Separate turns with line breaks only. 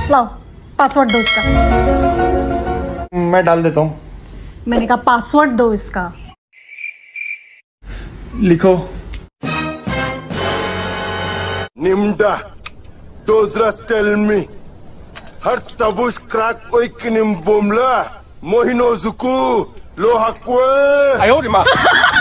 लाओ पासवर्ड दो इसका।
मैं डाल देता हूँ।
मैंने कहा पासवर्ड दो इसका।
लिखो।
Nimda, Dozras tell me. Har tabush crack oikinim bomla. Mohino zuku, lo hakwe.
哎呦我的妈！